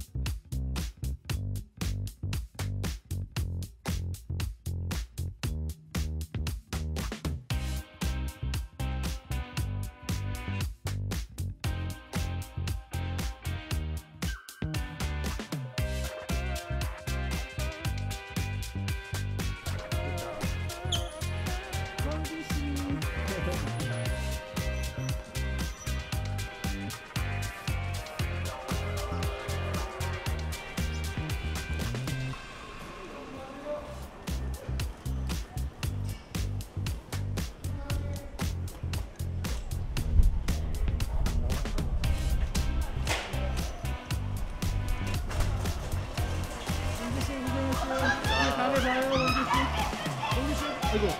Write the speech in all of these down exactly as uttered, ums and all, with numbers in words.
아이고.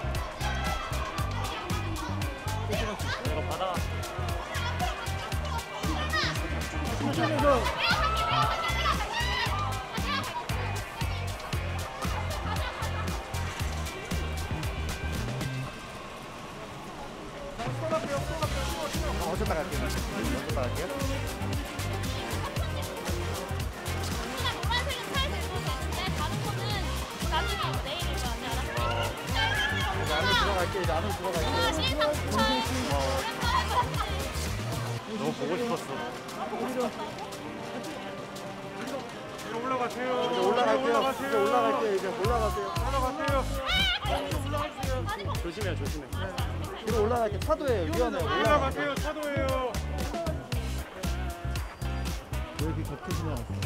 이거 받아. 이쪽에서. 어디다 갈게요? 어디다 갈게요? 노란색은 차에 들고 있는데 다른 거는 나중에 내일 이거 아니야? 이제 안으로 들어갈게. 이제 안으로 들어갈게. 아, 실상 너무 보고 싶었어. 위로 올라가세요. 이제 올라갈게요. 이제 올라갈게요. 이제 올라가세요. 올라가세요. 조심해, 조심해. 뒤로 올라갈게. 차도예요. 위험해요. 올라가세요. 차도예요. 왜 이렇게 겉에 지나갔어?